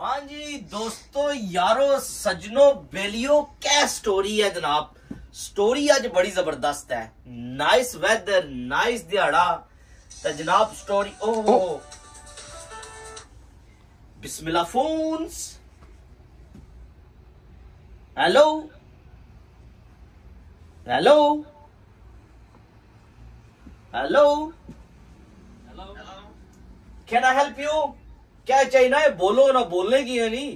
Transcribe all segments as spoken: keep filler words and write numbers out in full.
हाँ जी दोस्तों यारो सजनों बेलियो क्या स्टोरी है जनाब। स्टोरी आज बड़ी जबरदस्त है। नाइस वेदर नाइस दिहाड़ा तो जनाब स्टोरी ओहो Bismillah phones. Hello hello hello can I help you. क्या चाहिए ना बोलो ना, बोलने की है नहीं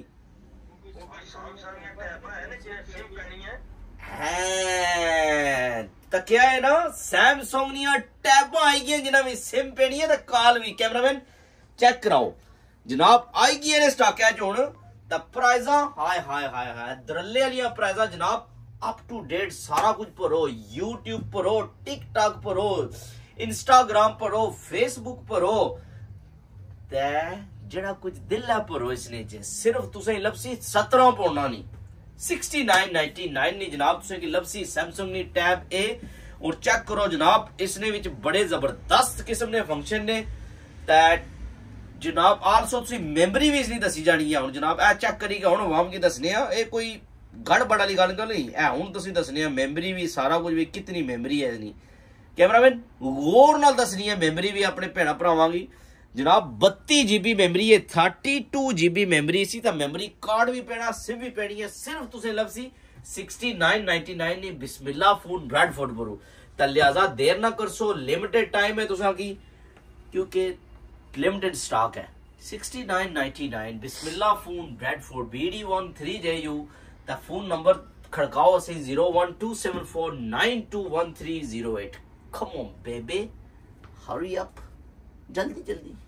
है तो क्या है ना सैमसंग नी टैब आई गई जिन्हें सिम पेनी है तो कॉल भी कैमरामैन चेक कराओ जनाब आई गई ने स्टॉक है हुण तो प्राइजा हाय हाय हाय हाय दरले वाली प्राइजा जनाब अप टू डेट सारा कुछ भरो। यूट्यूब भरो, टिकटॉक भरो, इंस्टाग्राम भरो, फेसबुक भरो ते जड़ा कुछ दिल है भरो इसने च सिर्फ तुसें लभसी सत्रह पौना नहीं सिक्सटी नाइन नाइनटी नाइन नहीं जनाब तुसें की लभसी सैमसंग नी टैब ए। और चेक करो जनाब इसने विच बड़े जबरदस्त किस्म ने फंक्शन ने ते जनाब आलसो तुसी मेमोरी भी इसनी दसी जानी है। हुण जनाब ए चेक करिएगा हुण वाम की दसने आ ए कोई गड़बड़ वाली गल नहीं है। हुण तुसी दसने आ मेमोरी भी सारा कुछ भी कितनी मेमोरी है इसनी कैमरामैन गौर नाल दसनी है मेमोरी भी अपने भैणा भरावां की जनाब बत्ती जीबी मेमोरी है थर्टी टू जीबी मेमोरी सी तो मेमोरी कार्ड भी पैना सिम भी पैनी है सिर्फ तुसें लभसी सिक्सटी नाइन नाइनटी नाइन नी बिस्मिल्लाह फोन ब्रेडफोर्ड भरो तो लिहाजा देर ना करसो लिमिटेड टाइम है तुसा की क्योंकि लिमिटेड स्टॉक है sixty nine ninety nine Bismillah phone Bradford B D one three J U तो फोन नंबर खड़काओ असी zero one two seven four nine two one three zero eight come on बेबे hurry up जल्दी जल्दी।